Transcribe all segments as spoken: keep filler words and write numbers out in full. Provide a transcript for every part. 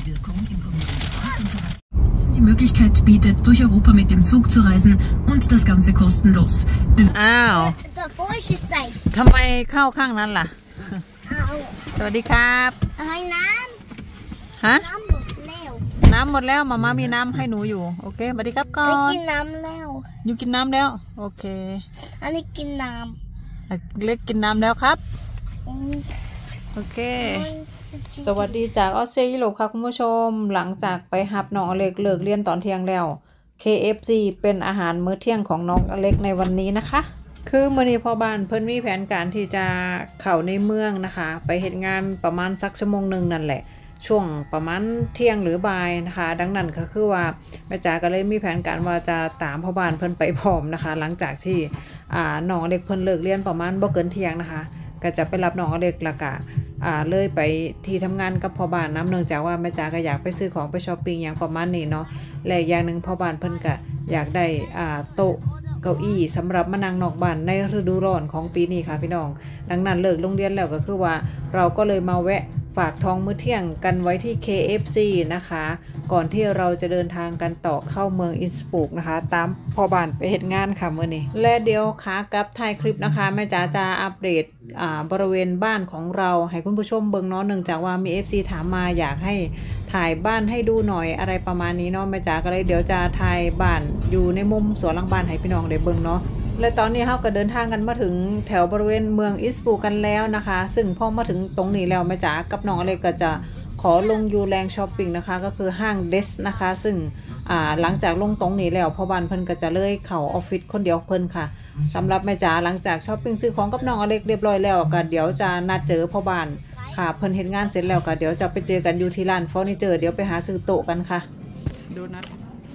Die Möglichkeit bietet, durch Europa mit dem Zug zu reisen und das Ganze kostenlos. อ้าวทำไมเข้าข้างนั้นล่ะสวัสดีครับให้น้ำฮะน้ำหมดแล้วน้ำหมดแล้วมาม่ามีน้ำให้หนูอยู่โอเคสวัสดีครับก่อนกินน้ำแล้วอยู่กินน้ำแล้วโอเคอันนี้กินน้ำเล็กกินน้ำแล้วครับโอเคสวัสดีจากออสเตรเลียค่ะคุณผู้ชมหลังจากไปหับน้องอเล็กเลิกเรียนตอนเที่ยงแล้ว เค เอฟ ซี เป็นอาหารมื้อเที่ยงของน้องอเล็กในวันนี้นะคะคือมื้อนี้พ่อบ้านเพิ่นมีแผนการที่จะเข้าในเมืองนะคะไปเฮ็ดงานประมาณสักชั่วโมงหนึ่งนั่นแหละช่วงประมาณเที่ยงหรือบ่ายนะคะดังนั้นก็คือว่าแม่จ๋าก็เลยมีแผนการว่าจะตามพ่อบ้านเพิ่นไปพร้อมนะคะหลังจากที่อ่าน้องอเล็กเพิ่นเลิกเรียนประมาณบ่เกินเที่ยงนะคะก็จะไปรับน้องอเล็กละกะอ่าเลยไปที่ทำงานกับพ่อบ้านน้ำเนื่องจากว่าแม่จ๋าก็อยากไปซื้อของไปช้อปปิ้งอย่างประมาณนี้เนาะและอย่างหนึ่งพ่อบ้านเพิ่นก็อยากได้อ่าโต๊ะเก้าอี้สำหรับมานั่งนอกบ้านในฤดูร้อนของปีนี้ค่ะพี่น้องดังนั้นเลิกโรงเรียนแล้วก็คือว่าเราก็เลยมาแวะฝากท้องมื้อเที่ยงกันไว้ที่ เค เอฟ ซี นะคะก่อนที่เราจะเดินทางกันต่อเข้าเมืองอินสบรุกนะคะตามพ่อบ้านไปเฮ็ดงานค่ะมื้อนี้และเดี๋ยวค่ะกับถ่ายคลิปนะคะแม่จ๋าจะอัปเดตอ่าบริเวณบ้านของเราให้คุณผู้ชมเบิ่งเนาะเนื่องจากว่ามี เอฟ ซี ถามมาอยากให้ถ่ายบ้านให้ดูหน่อยอะไรประมาณนี้เนาะแม่จ๋าก็เลยเดี๋ยวจะถ่ายบ้านอยู่ในมุมสวนหลังบ้านให้พี่น้องได้เบิ่งเนาะและตอนนี้เราก็เดินทางกันมาถึงแถวบริเวณเมืองอินสบรุกกันแล้วนะคะซึ่งพอมาถึงตรงนี้แล้วแม่จ๋ากับน้องอเล็กก็จะขอลงยูแรงช้อปปิ้งนะคะก็คือห้างเดสนะคะซึ่งอ่าหลังจากลงตรงนี้แล้วพ่อบ้านเพิ่นก็จะเลยเข้าออฟฟิศคนเดียวเพิ่นค่ะสำหรับแม่จ๋าหลังจากช้อปปิ้งซื้อของกับน้องอเล็กเรียบร้อยแล้วก็เดี๋ยวจะนัดเจอพ่อบ้านค่ะเพิ่นเฮ็ดงานเสร็จแล้วก็เดี๋ยวจะไปเจอกันอยู่ที่ร้านเฟอร์นิเจอร์เดี๋ยวไปหาซื้อโต๊ะกันค่ะดูนัด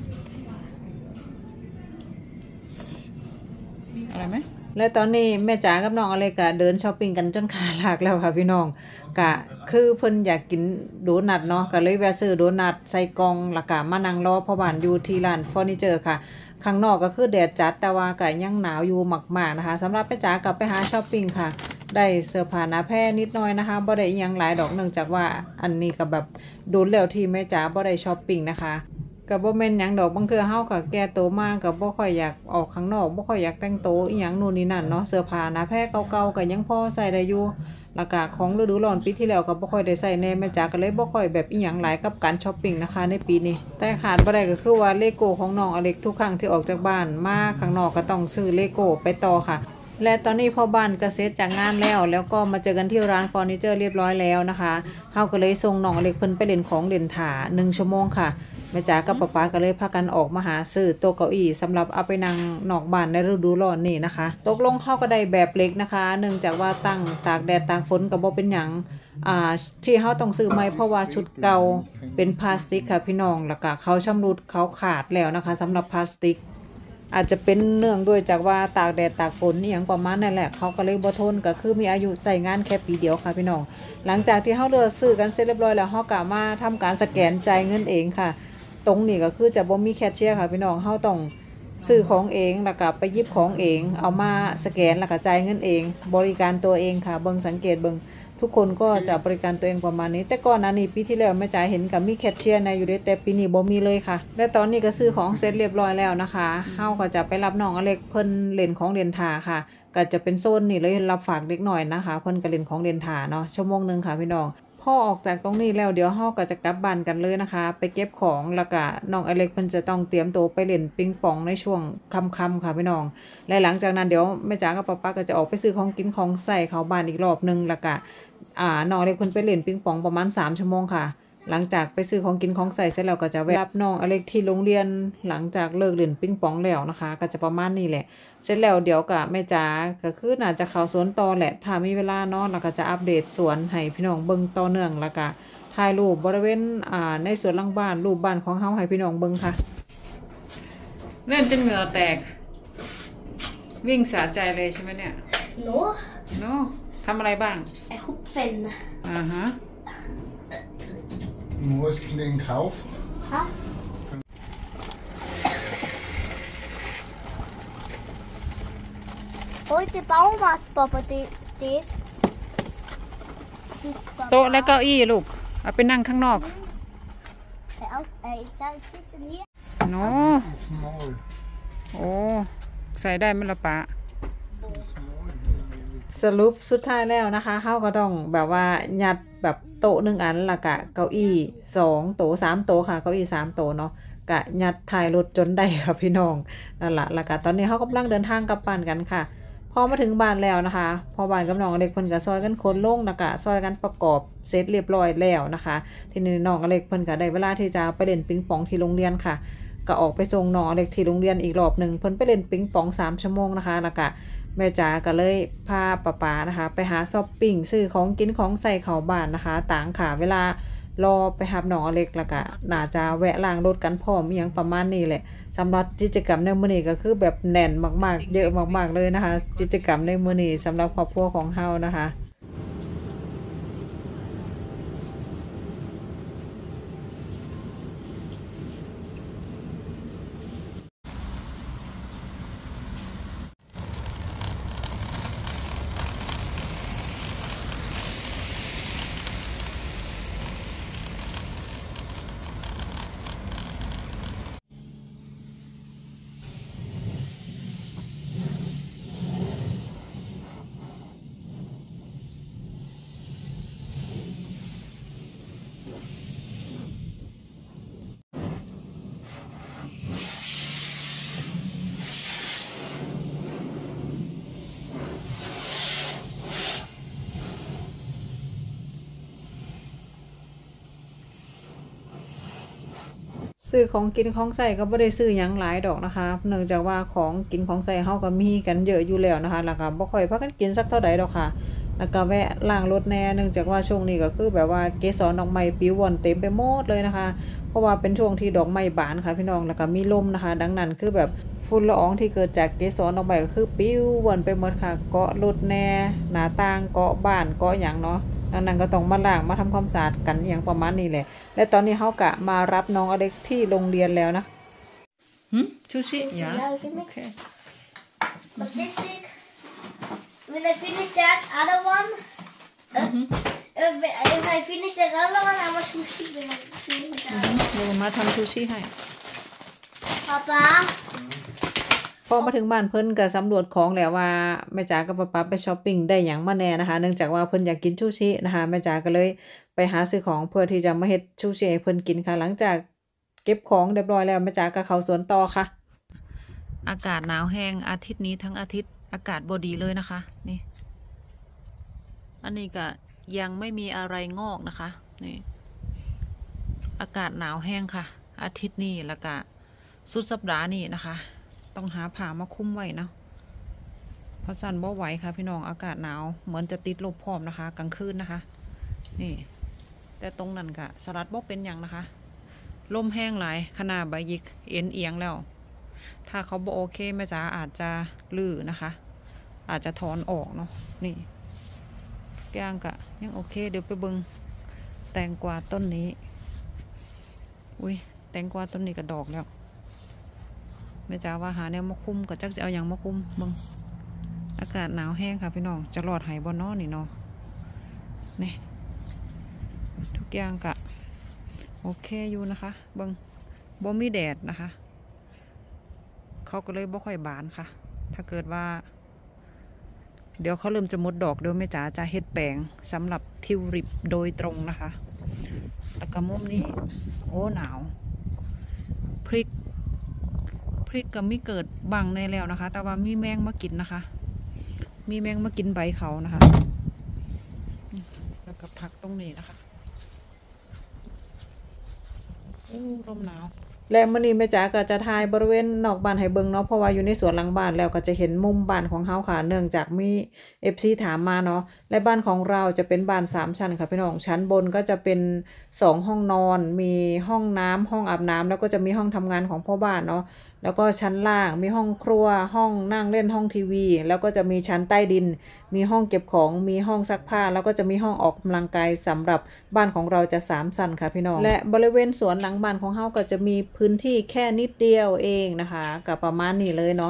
อะไรไหมและตอนนี้แม่จ๋ากับน้องอเล็กก็เดินช้อปปิ้งกันจนขาหลากแล้วค่ะพี่น้องกะคือเพิ่นอยากกินโดนัทเนาะก็เลยแวะซื้อโดนัทใส่กล่องแล้วก็มานั่งรอพ่อบ้านอยู่ที่ร้านเฟอร์นิเจอร์ค่ะข้างนอกก็คือแดดจัดแต่ว่าก็ยังหนาวอยู่มากๆนะคะสำหรับแม่จ๋ากลับไปหาช้อปปิ้งค่ะได้เสื้อผ้าหน้าแพร่นิดหน่อยนะคะบ่ได้ยังหลายดอกเนื่องจากว่าอันนี้ก็แบบโดนแล้วที่แม่จ๋าบ่ได้ช้อปปิ้งนะคะกับบ่แม่นหยังดอกบางเทื่อเฮาก็แก่โตมากก็บ่ค่อยอยากออกข้างนอกบ่ค่อยอยากแต่งโตอีหยังนู่นนี่นั่นเนาะเสื้อผ้าหน้าแพร่เก่าๆก็ยังพอใส่ได้อยู่แล้วก็ของฤดูร้อนปีที่แล้วก็บ่ค่อยได้ใส่แน่แม่จ๋าก็เลยบ่ค่อยแบบอีหยังหลายกับการช้อปปิ้งนะคะในปีนี้แต่ขาดบ่ได้ก็คือว่าเลโก้ของน้องอเล็กทุกครั้งที่ออกจากบ้านมาข้างนอกก็ต้องซื้อเลโก้ไปต่อค่ะและตอนนี้พ่อบ้านก็เสร็จจากงานแล้วแล้วก็มาเจอกันที่ร้านเฟอร์นิเจอร์เรียบร้อยแล้วนะคะเฮาก็เลยส่งน้องอเล็กเพิ่นไปเล่นของเล่นถาหนึ่งชั่วโมงค่ะแม่จ๋ากับป๊าป๊าก็เลยพากันออกมาหาซื้อโต๊ะเก้าอี้สำหรับเอาไปนั่งนอกบ้านในฤดูร้อนนี่นะคะตกลงเฮาก็ได้แบบเล็กนะคะเนื่องจากว่าตั้งตากแดดตากฝนก็บ่เป็นหยังอ่าที่เฮาต้องซื้อใหม่เพราะว่าชุดเก่าเป็นพลาสติกค่ะพี่น้องแล้วก็เขาชำรุดเขาขาดแล้วนะคะสำหรับพลาสติกอาจจะเป็นเนื่องด้วยจากว่าตากแดดตากฝนนี่อย่างประมาณนั่นแหละเขาก็เลยบ่ทนก็คือมีอายุใส่งานแค่ปีเดียวค่ะพี่น้องหลังจากที่เฮาเลือกซื้อกันเสร็จเรียบร้อยแล้วเฮาก็มาทำการสแกนจ่ายเงินเองค่ะตรงนี้ก็คือจะบ่มีแคชเชียร์ค่ะพี่น้องเฮาต้องซื้อของเองแล้วก็ไปหยิบของเองเอามาสแกนแล้วก็จ่ายเงินเองบริการตัวเองค่ะเบิ่งสังเกตเบิ่งทุกคนก็จะบริการตัวเองประมาณนี้แต่ก่อนหน้านี้ปีที่แล้วแม่จ๋าเห็นกับมีแคชเชียร์ในอยู่ด้วยแต่ปีนี้บ่มีเลยค่ะและตอนนี้ก็ซื้อของเสร็จเรียบร้อยแล้วนะคะเฮาก็จะไปรับน้องอเล็กเพิ่นเล่นของเล่นถาค่ะก็จะเป็นโซนนี่เลยรับฝากเด็กหน่อยนะคะเพิ่นก็เล่นของเล่นถาเนาะชั่วโมงนึงค่ะพี่น้องพอออกจากตรงนี้แล้วเดี๋ยวเฮาก็จะกลับบ้านกันเลยนะคะไปเก็บของแล้วก็น้องอเล็กเพิ่นจะต้องเตรียมตัวไปเล่นปิงปองในช่วงค่ำๆค่ะพี่น้องและหลังจากนั้นเดี๋ยวแม่จ๋ากับป๊าป๊าก็จะออกไปซื้อของกินของใส่เข้าบ้านอีกรอบนึงแล้วก็อ่าน้องอเล็กเพิ่นไปเล่นปิงปองประมาณสามชั่วโมงค่ะหลังจากไปซื้อของกินของใส่เสร็จแล้วก็จะแวะรับน้องอเล็กที่โรงเรียนหลังจากเลิกเล่นปิงปองแล้วนะคะก็จะประมาณนี้แหละเสร็จแล้วเดี๋ยวกับแม่จ๋าก็คือน่าจะเข้าสวนต่อแหละถ้ามีเวลาเนาะแล้วก็จะอัปเดตสวนให้พี่น้องเบิ่งต่อเนื่องแล้วก็ถ่ายรูปบริเวณอ่าในสวนหลังบ้านรูปบ้านของเฮาให้พี่น้องเบิ่งค่ะเล่นจนเหงื่อแตกวิ่งสะใจเลยใช่ไหมเนี่ยโนโนทำอะไรบ้างไอ้ฮุบเซนอ่าฮะ Musst du den kaufen? Ha? Heute bauen wir es, Papa. Das. โต๊ะและเก้าอี้ลูกเอาไปนั่งข้างนอก auf, äh, ich sage sitzen hier. เนาะโอ้ใส่ได้ไหมล่ะปะสรุปสุดท้ายแล้วนะคะเฮาก็ต้องแบบว่ายัดแบบโต๊ะหนึ่งอันและกะเก้าอี้สองโต๊ะสามโต๊ะค่ะเก้าอี้สามโต๊ะเนาะกะยัดถ่ายรถจนได้ค่ะพี่น้องนั่นละแล้วก็ตอนนี้เฮากำลังเดินทางกลับบ้านกันค่ะพอมาถึงบ้านแล้วนะคะพอบ้านกับน้องอเล็กเพิ่นก็ซอยกันขนลงแล้วก็ซอยกันประกอบเสร็จเรียบร้อยแล้วนะคะทีนี้น้องอเล็กเพิ่นก็ได้เวลาที่จะไปเล่นปิงปองที่โรงเรียนค่ะก็ออกไปส่งน้องอเล็กที่โรงเรียนอีกรอบหนึ่งเพิ่นไปเล่นปิงปองสามชั่วโมงนะคะแล้วก็แม่จ๋าก็เลยพาป๊าป๊านะคะไปหาช้อปปิ้งซื้อของกินของใส่เข้าบ้านนะคะต่างค่ะเวลารอไปรับน้องอเล็กแล้วก็น่าจะแวะล้างรถกันพร้อมอีหยังประมาณนี้แหละสำหรับกิจกรรมในมื้อนี้ก็คือแบบแน่นมากๆเยอะมากๆเลยนะคะกิจกรรมในมื้อนี้สำหรับครอบครัวของเฮานะคะซื้อของกินของใส่ก็บ่ได้ซื้อหยังหลายดอกนะคะเนื่องจากว่าของกินของใส่เฮาก็มีกันเยอะอยู่แล้วนะคะแล้วก็บ่ค่อยพากันกินสักเท่าใดดอกค่ะแล้วก็แวะล้างรถแน่เนื่องจากว่าช่วงนี้ก็คือแบบว่าเกสรดอกไม้ปลิวว่อนเต็มไปหมดเลยนะคะเพราะว่าเป็นช่วงที่ดอกไม้บานค่ะพี่น้องแล้วก็มีลมนะคะดังนั้นคือแบบฝุ่นละอองที่เกิดจากเกสรดอกไม้ก็คือปลิวว่อนไปหมดค่ะเกาะรถแน่หน้าต่างเกาะบ้านเกาะหยังเนาะดังนั้นก็ต้องมาล้างมาทำความสะอาดกันอย่างประมาณนี้แหละและตอนนี้เฮากะมารับน้องอเล็กที่โรงเรียนแล้วนะหืมชูชิja okay But this week, when I finish that other one, uh, if, if I finish that other one, I want sushi. When I finish that. เดี๋ยวมาทำชูชิให้ Papa. พอมาถึงบ้านเพิ่นก็สำรวจของแล้วว่าแม่จ๋ากับป๊าป๊าไปช้อปปิ้งได้หยังมาแน่นะคะเนื่องจากว่าเพิ่นอยากกินชูชินะคะแม่จ๋าก็เลยไปหาซื้อของเพื่อที่จะมาเฮ็ดชูชิให้เพิ่นกินค่ะหลังจากเก็บของเรียบร้อยแล้วแม่จ๋าก็เข้าสวนต่อค่ะอากาศหนาวแห้งอาทิตย์นี้ทั้งอาทิตย์อากาศบ่ดีเลยนะคะนี่อันนี้ก็ยังไม่มีอะไรงอกนะคะนี่อากาศหนาวแห้งค่ะอาทิตย์นี้แล้วก็สุดสัปดาห์นี้นะคะต้องหาผ้ามาคุ้มไว้นะเพราะสั่นบ่ไหวค่ะพี่น้องอากาศหนาวเหมือนจะติดลบพร้อมนะคะกลางคืนนะคะนี่แต่ตรงนั้นก็สลัดบ่เป็นอย่างนะคะลมแห้งหลายขนาดใบยิกเอ็นเอียงแล้วถ้าเขาบ่โอเคแม่จ๋าอาจจะลื้อนะคะอาจจะถอนออกเนาะนี่แกงกะยังโอเคเดี๋ยวไปเบิ่งแตงกวาต้นนี้อุ้ยแตงกวาต้นนี้ก็ดอกแล้วแม่จ๋าว่าหาแนวมาคุ้มกับจักจะเอาอย่างมาคุ้มมึงอากาศหนาวแห้งค่ะพี่น้องจะรอดหายบนนอนนี่เนาะนี่ทุกอย่างกะโอเคอยู่นะคะเบิ้งบ่มีแดดนะคะเขาก็เลยบ่ค่อยบานค่ะถ้าเกิดว่าเดี๋ยวเขาเริ่มจะหมดดอกเดี๋ยวแม่จ๋าจะเฮ็ดแปลงสำหรับทิวลิปโดยตรงนะคะแล้วก็มุมนี้โอ้หนาวพริกพริกก็ไม่เกิดบังในแล้วนะคะแต่ว่ามีแมงมากินนะคะมีแมงมากินใบเขานะคะแล้วก็ผักตรงนี้นะคะโอ้ลมหนาวและมื้อนี้แม่จ๋าก็จะถ่ายบริเวณนอกบ้านให้เบิ่งเนาะเพราะว่าอยู่ในสวนหลังบ้านแล้วก็จะเห็นมุมบ้านของเฮาค่ะเนื่องจากมี เอฟ ซี ถามมาเนาะและบ้านของเราจะเป็นบ้านสามชั้นค่ะพี่น้องชั้นบนก็จะเป็นสองห้องนอนมีห้องน้ำห้องอาบน้ำแล้วก็จะมีห้องทำงานของพ่อบ้านเนาะแล้วก็ชั้นล่างมีห้องครัวห้องนั่งเล่นห้องทีวีแล้วก็จะมีชั้นใต้ดินมีห้องเก็บของมีห้องซักผ้าแล้วก็จะมีห้องออกกำลังกายสำหรับบ้านของเราจะสามชั้นค่ะพี่น้องและบริเวณสวนหลังบ้านของเฮาก็จะมีพื้นที่แค่นิดเดียวเองนะคะกับประมาณนี้เลยเนาะ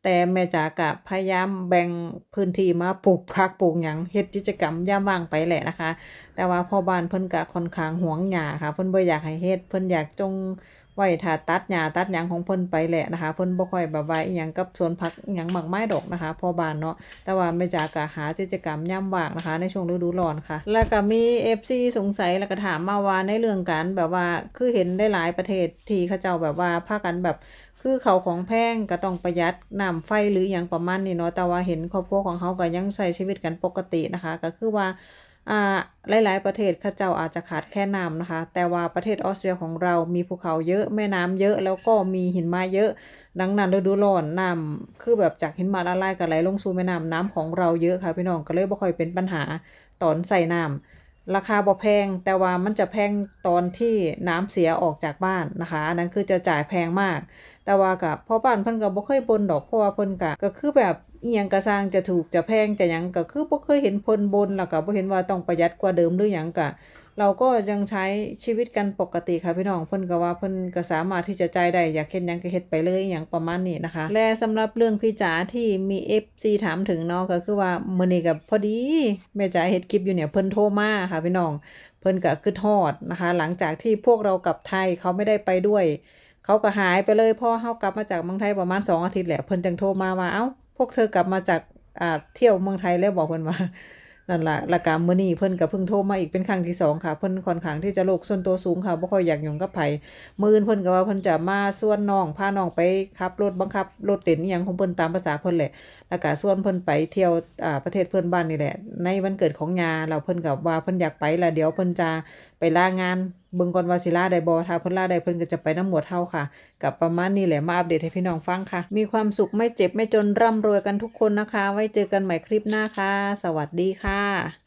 แต่แม่จ๋าก็พยายามแบ่งพื้นที่มาปลูกผักปลูกหยังเฮ็ดกิจกรรมยามว่างไปแหละนะคะแต่ว่าพ่อบ้านเพิ่นก็ค่อนข้างหวงหญ้าค่ะเพิ่นบ่อยากให้เฮ็ดเพิ่นอยากจงไว้ถ้าตัดหญ้าตัดหยังของเพิ่นไปแหละนะคะเพิ่นบ่ค่อยแบบว่าอีหยังกับสวนผักหยังมากมายดอกนะคะพ่อบ้านเนาะแต่ว่าแม่จ๋าก็หากิจกรรมยามว่างนะคะในช่วงฤดูร้อนค่ะแล้วก็มี เอฟ ซี สงสัยแล้วก็ถามมาว่าในเรื่องการแบบว่าคือเห็นได้หลายประเทศที่เขาเจ้าแบบว่าพากันแบบคือเขาของแพงก็ต้องประหยัดน้ำไฟหรืออย่างประมาณนี้เนาะแต่ว่าเห็นครอบครัวของเขาก็ยังใช้ชีวิตกันปกตินะคะก็คือว่าอ่าหลายๆประเทศเขาเจ้าอาจจะขาดแค่น้ำนะคะแต่ว่าประเทศออสเตรียของเรามีภูเขาเยอะแม่น้ำเยอะแล้วก็มีหิมะเยอะดังนั้นฤดูร้อนน้ำคือแบบจากหิมะละลายก็ไหลลงสู่แม่น้ำน้ำของเราเยอะค่ะพี่น้องก็เลยบ่ค่อยเป็นปัญหาตอนใส่น้ำราคาบ่แพงแต่ว่ามันจะแพงตอนที่น้ำเสียออกจากบ้านนะคะอันนั้นคือจะจ่ายแพงมากแต่ว่ากับพ่อบ้านเพิ่นก็บ่เคยบ่นดอกเพราะว่าเพิ่นก็ก็คือแบบอีหยังก็สร้างจะถูกจะแพงจะหยังก็คือบ่เคยเห็นเพิ่นบ่นแล้วก็บ่เห็นว่าต้องประหยัดกว่าเดิมหรือหยังก็เราก็ยังใช้ชีวิตกันปกติค่ะพี่น้องเพิ่นก็ว่าเพิ่นก็สามารถที่จะจ่ายได้อยากเฮ็ดหยังก็เฮ็ดไปเลยหยังประมาณนี้นะคะและสำหรับเรื่องพี่จ๋าที่มี เอฟ ซี ถามถึงเนาะก็คือว่ามื้อนี้ก็พอดีแม่จ๋าเฮ็ดคลิปอยู่เนี่ยเพิ่นโทรมาค่ะพี่น้องเพิ่นก็คิดฮอดนะคะหลังจากที่พวกเรากลับไทยเขาไม่ได้ไปด้วยเขาก็หายไปเลยพอเฮากลับมาจากเมืองไทยประมาณสองอาทิตย์แหละเพิ่นจึงโทรมาว่าเอ้าพวกเธอกลับมาจากอ่าเที่ยวเมืองไทยแล้วบอกเพิ่นว่านั่นล่ะแล้วก็มื้อนี้เพิ่นก็เพิ่งโทรมาอีกเป็นครั้งที่สองค่ะเพิ่นค่อนข้างที่จะโลกส่วนตัวสูงค่ะบ่ค่อยอยากยุ่งกับไผมื้ออื่นเพิ่นก็ว่าเพิ่นจะมาชวนน้องพาน้องไปขับรถบังคับรถเล่นอีหยังของเพิ่นตามภาษาเพิ่นแหละแล้วก็ชวนเพิ่นไปเที่ยวอ่าประเทศเพื่อนบ้านนี่แหละในวันเกิดของย่าแล้วเพิ่นก็ว่าเพิ่นอยากไปแล้วเดี๋ยวเพิ่นจะไปลางานเบิ่งก่อนว่าสิลาได้บ่ถ้าเพิ่นลาได้เพิ่นก็จะไปนำหมวดเฮาค่ะก็ประมาณนี้แหละมาอัปเดตให้พี่น้องฟังค่ะมีความสุขไม่เจ็บไม่จนร่ำรวยกันทุกคนนะคะไว้เจอกันใหม่คลิปหน้าค่ะสวัสดีค่ะ